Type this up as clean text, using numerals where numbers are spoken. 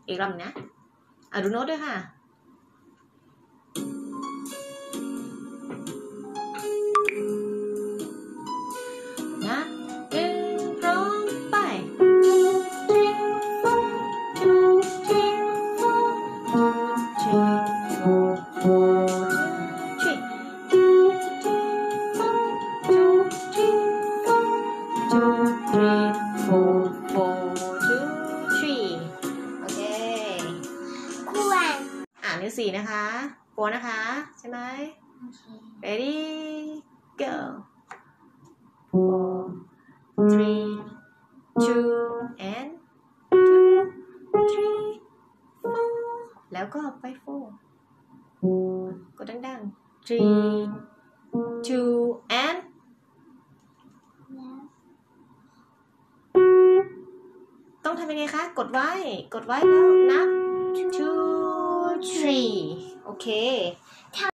อีกรอบนะดูโน้ตด้วยค่ะนะพร้อมไป โอเคนิ้วสี่นะคะโฟนะคะใช่ไหม ready go 4 3 2 and 2 3 4แล้วก็ไป4กดดังๆ3 2 and ต้องทำยังไงคะกดไว้แล้วนับ 2 3โอเค